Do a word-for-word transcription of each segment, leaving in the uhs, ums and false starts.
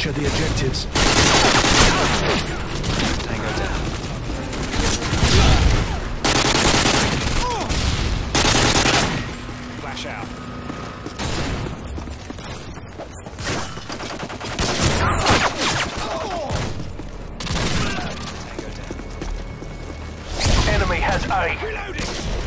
Capture the objectives. Tango down. Flash out. Tango down. Enemy has A. Reloading!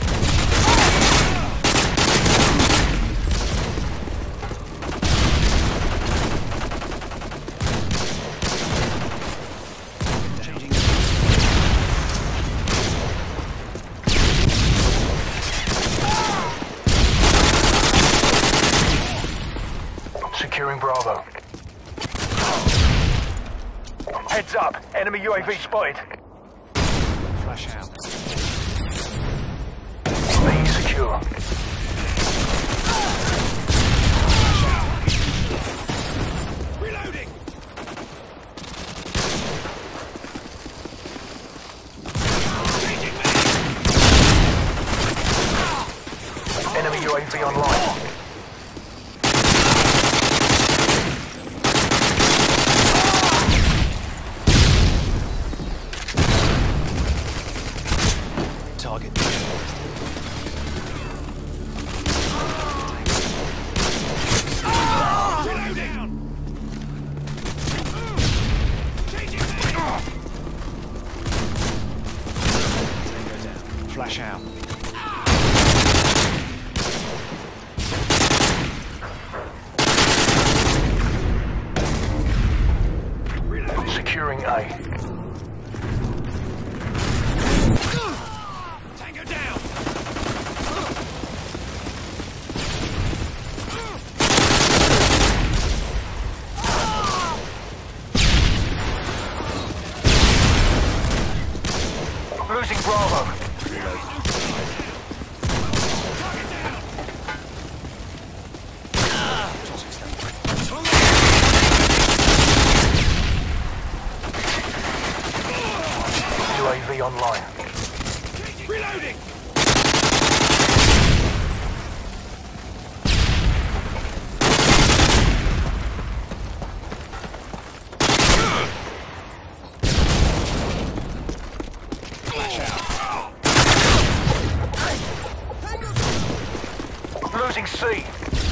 Securing Bravo. Heads up, enemy U A V spotted. Flash out. B secure. Flash out. Reloading! Changing mag. Enemy U A V online. Target. Reloading! Changing mag. Tango down. Flash out. Securing A. Tango down! Losing Bravo. Target down! U A V online. Reloading! Flash out. Losing C.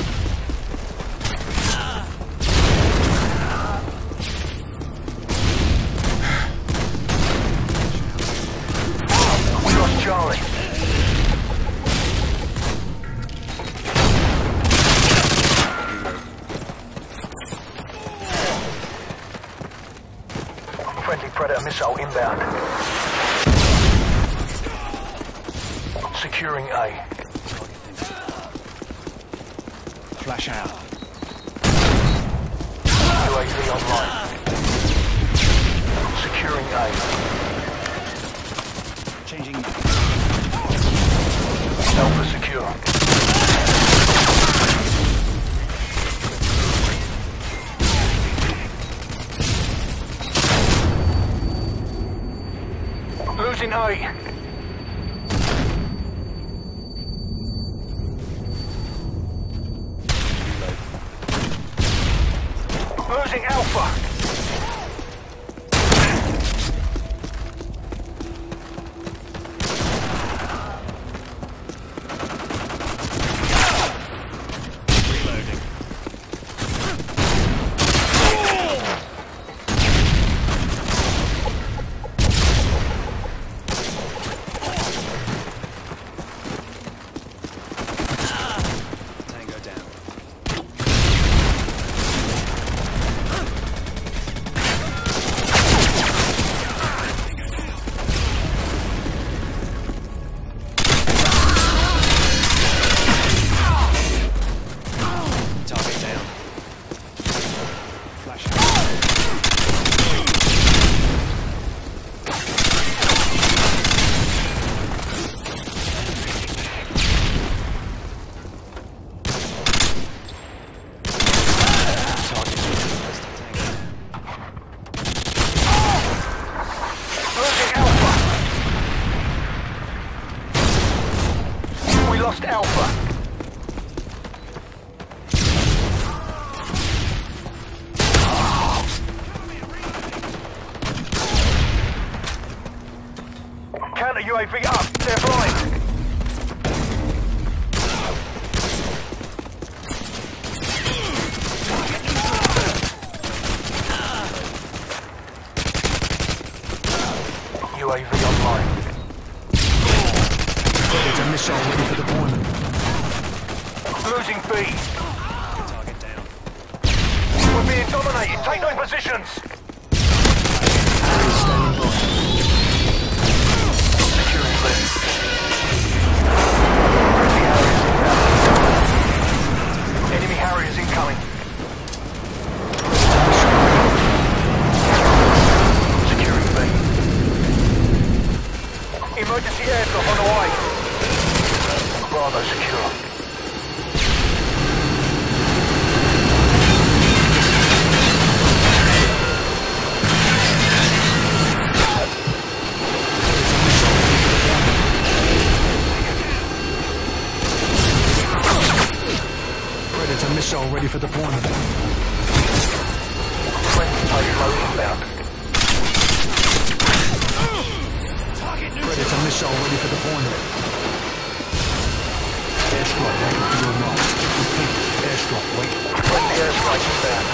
We lost Charlie. Friendly Predator missile inbound. Securing A. Flash out. U A V online. Securing A. Changing mag. Alpha secure. Losing A. Losing Alpha. Reloading. Tango down. U A V up. They're flying. U A V online. There's a missile ready for deployment. Losing B. Target down. We're being dominated. Take those positions. Standing by. Securing B. Enemy Harriers incoming. Securing B. Emergency airdrop on the way. Bravo secure. Predator missile ready for deployment. Friendly payload inbound. Predator missile ready for deployment. Airstrike waiting for your knock. Repeat, airstrike waiting. Friendly airstrike inbound.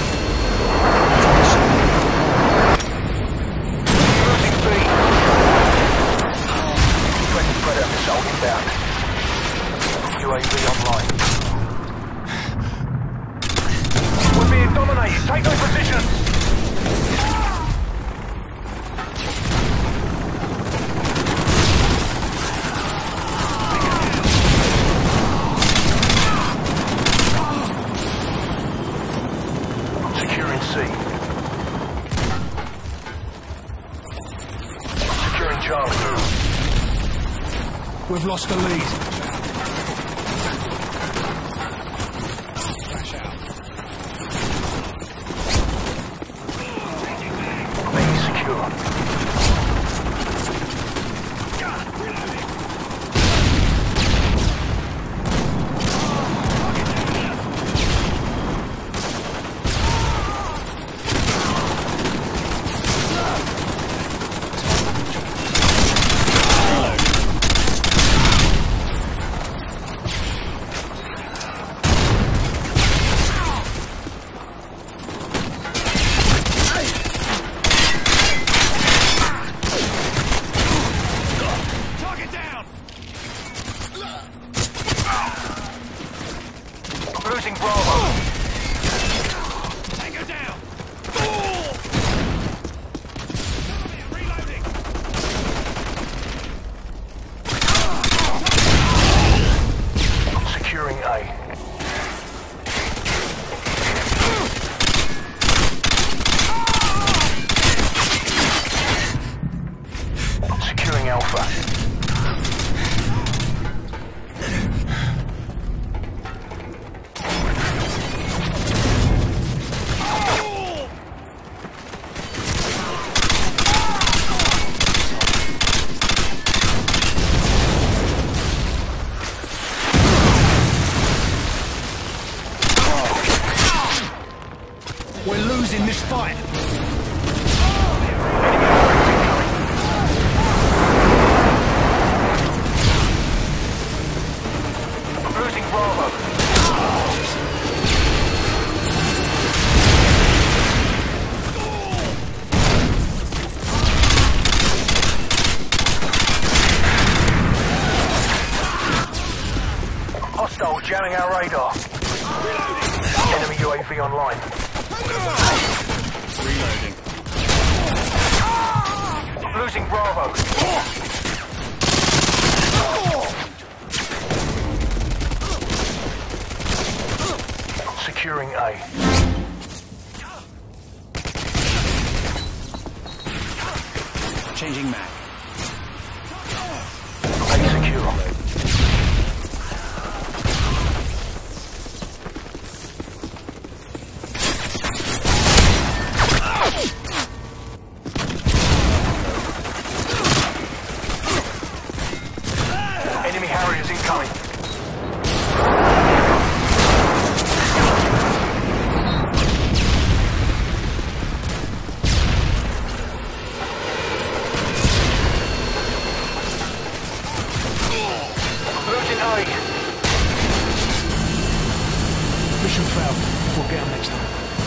Losing B. Friendly Predator missile inbound. U A V online. We're being dominated. Take those positions. Securing C. Securing Charlie. We've lost the lead. Flash out. B secure. Target down. Losing Bravo. Tango down. Reloading. Securing A. Securing Alpha. We're losing this fight. Losing Bravo. Hostile jamming our radar. Enemy U A V online. Reloading. Losing Bravo. Securing A. Changing mag. A secure. Enemy Harriers incoming. Mission failed. We'll get them next time.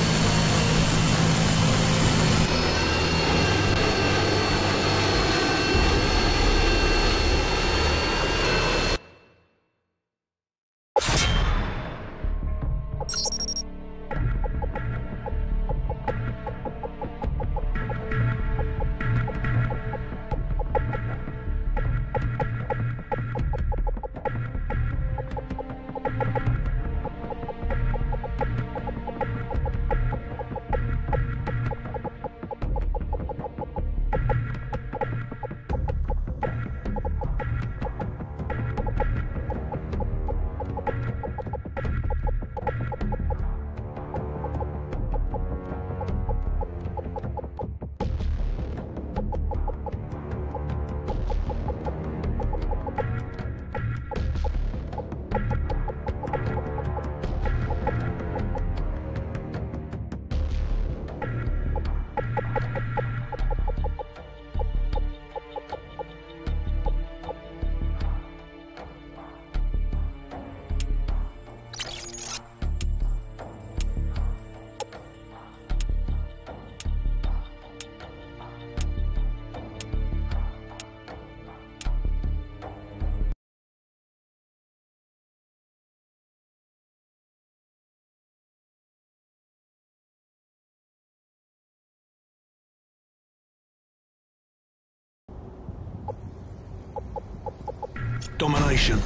Domination.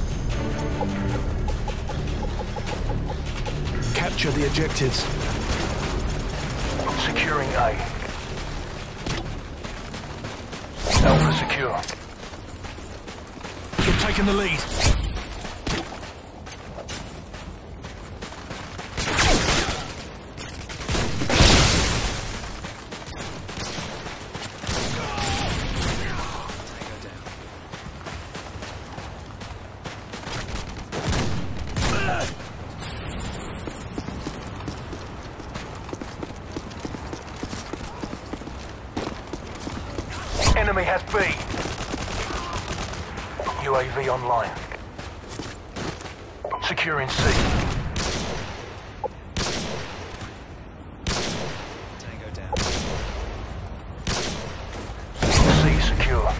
Capture the objectives. Securing A. Alpha secure. You're taking the lead. Enemy has B. U A V online. Securing C. Tango down. C secure.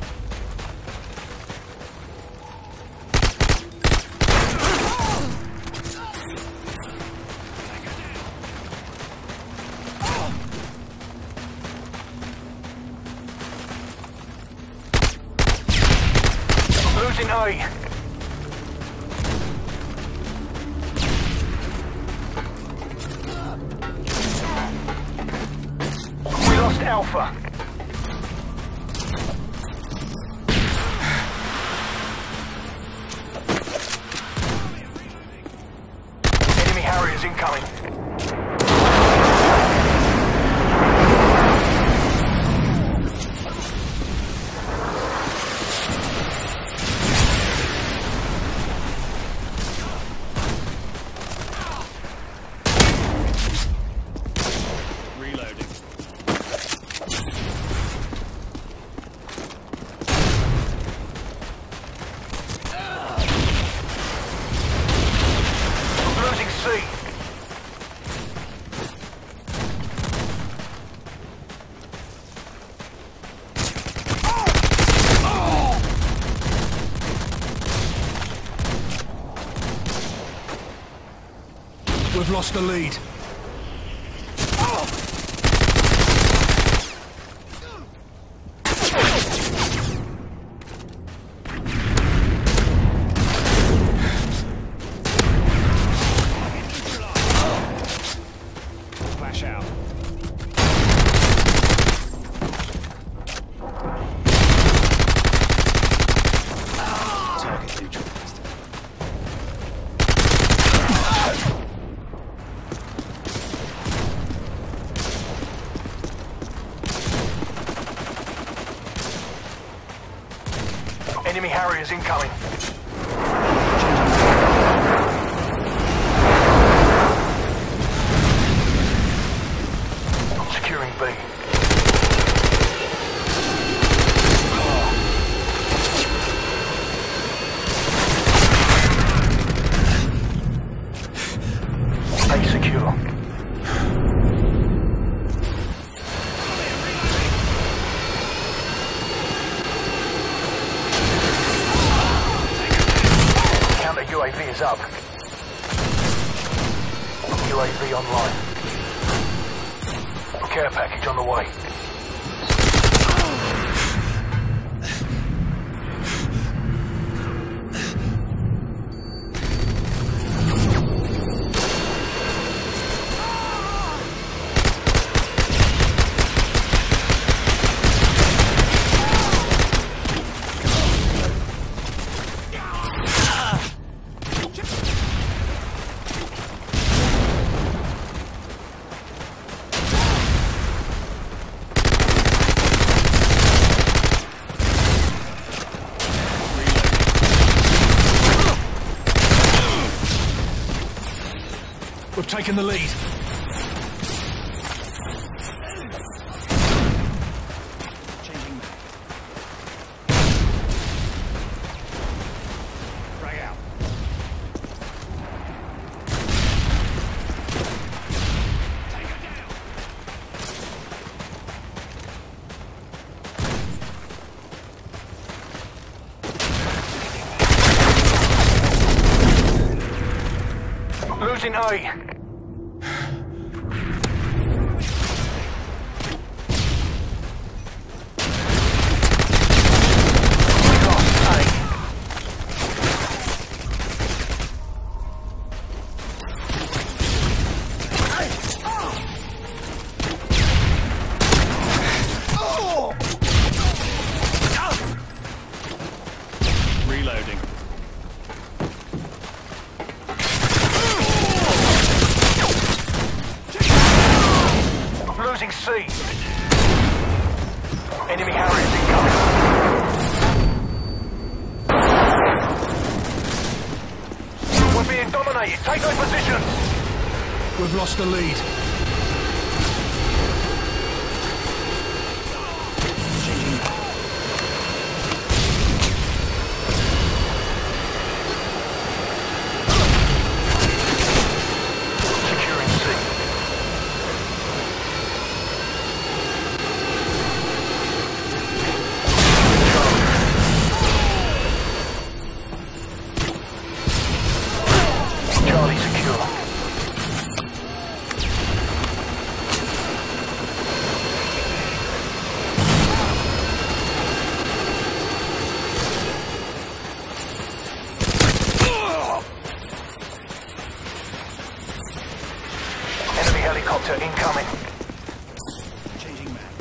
Losing A. We lost Alpha. Enemy Harriers incoming. Reloading. Losing C. We've lost the lead. Flash out. Target neutralized. Enemy Harriers incoming. Securing B. A V online. Care package on the way. We've taken the lead. Changing back. Frag out. Tango down. Losing A. Reloading. Losing C. Enemy Harriers incoming. We're being dominated. Take those positions. We've lost the lead. Securing C. Charlie secure. Enemy helicopter incoming. Changing back.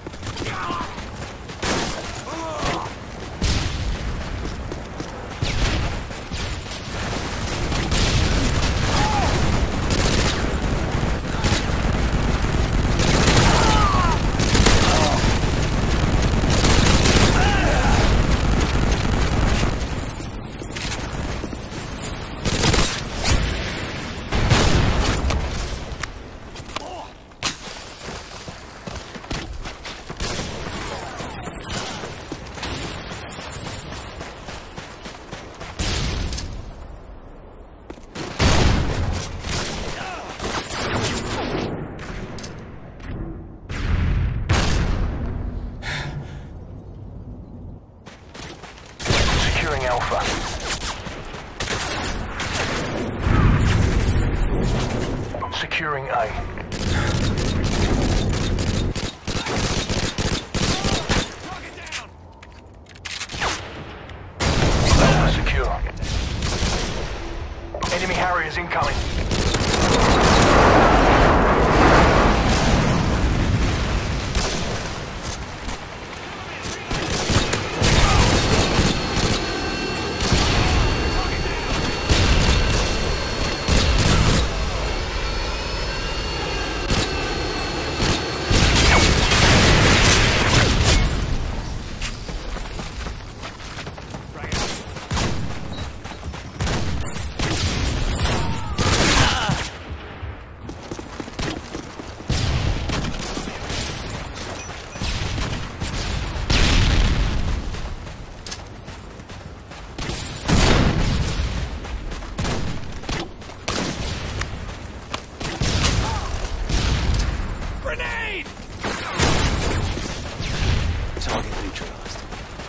Securing Alpha. Securing A. Alpha secure. Enemy Harriers incoming. Grenade! Target neutralized.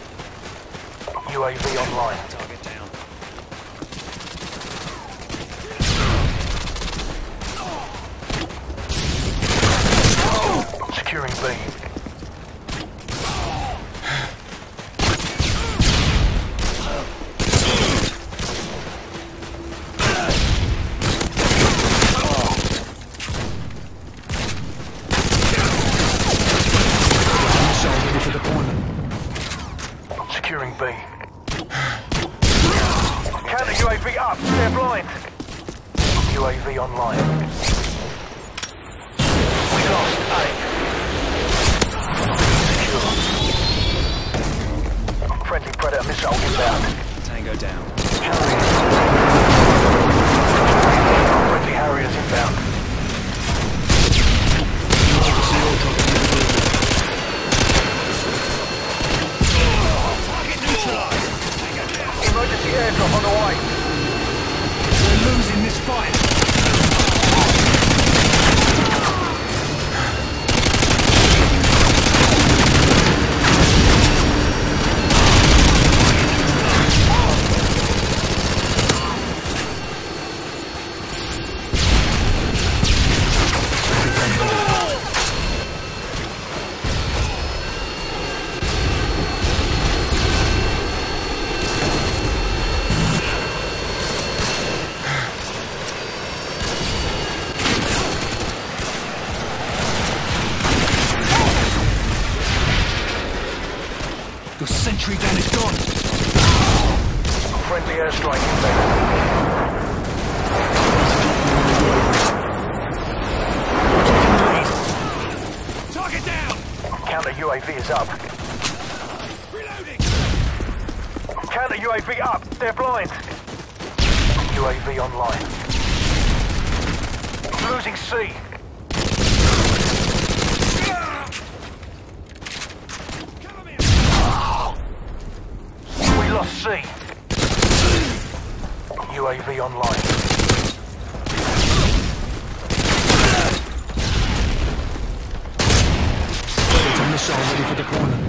U A V online. Target down. Securing B. Counter U A V up. They're blind. U A V online. We lost A. Secure. Friendly Predator missile inbound. Tango down. Harriers. Friendly Harriers inbound. Emergency airdrop on the way. We're losing this fight. The sentry gun is gone. Friendly airstrike inbound. Target down! Counter U A V is up. Reloading! Counter U A V up. They're blind. U A V online. Losing C. We lost C. U A V online. It's a missile ready for deployment.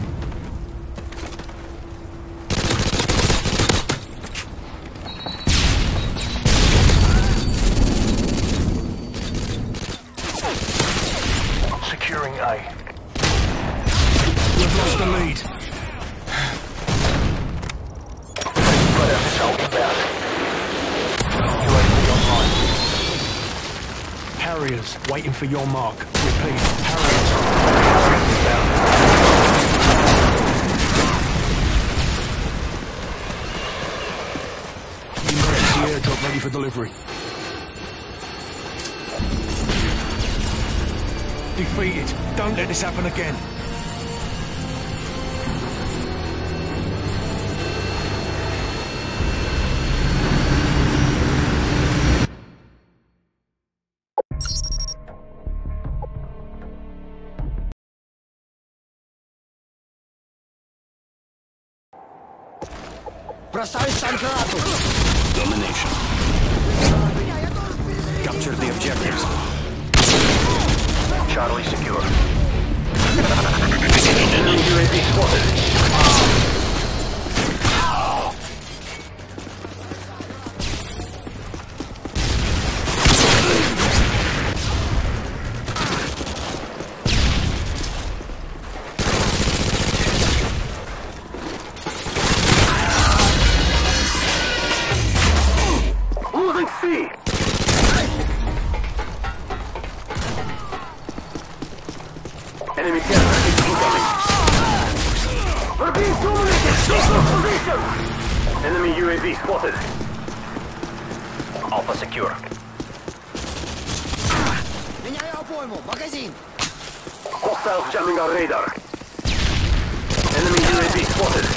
Securing A. We've lost the lead. Predator missile inbound. U A V online. Harriers waiting for your mark. Repeat, Harriers. Harriers inbound. Emergency airdrop ready for delivery. Defeated. Don't let this happen again. Domination. Capture the objectives. Charlie secure. Enemy U A V spotted. Losing C. Enemy terror is incoming. We're being dominated! Take your position! Enemy U A V spotted. Alpha secure. Меняю обойму, магазин! Hostiles jamming our radar. Enemy U A V spotted.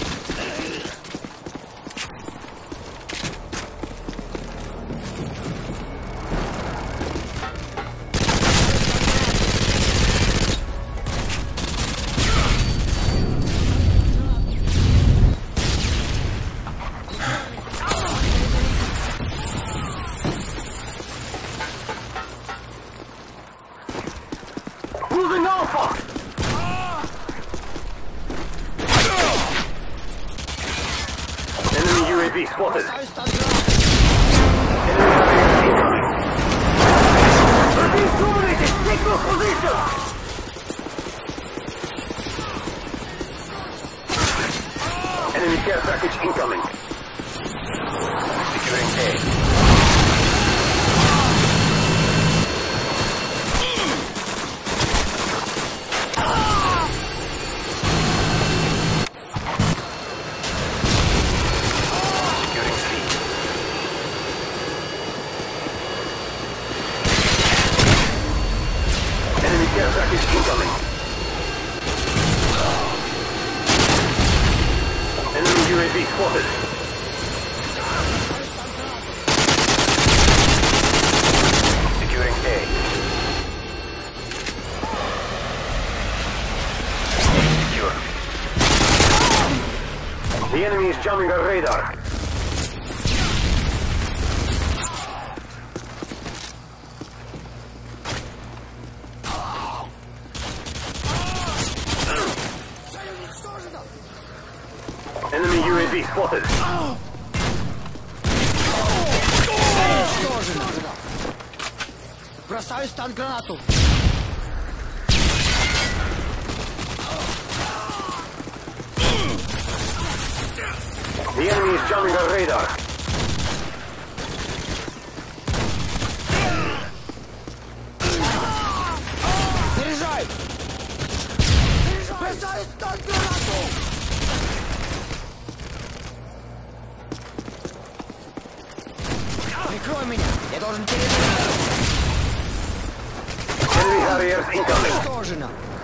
Losing Alpha! Enemy U A V spotted. Бросаю стандарт! We're being dominated! Take your position! Care package incoming. Enemy U A V spotted. Securing A. Secure. The enemy is jamming our radar. Enemy U A V spotted. Уничтожено. Бросаю стан гранату. The enemy is jamming our radar. Заряжай! Бросаю стан гранату! Прикрой меня! Я должен перезарядить! Enemy Harriers incoming. Уничтожено!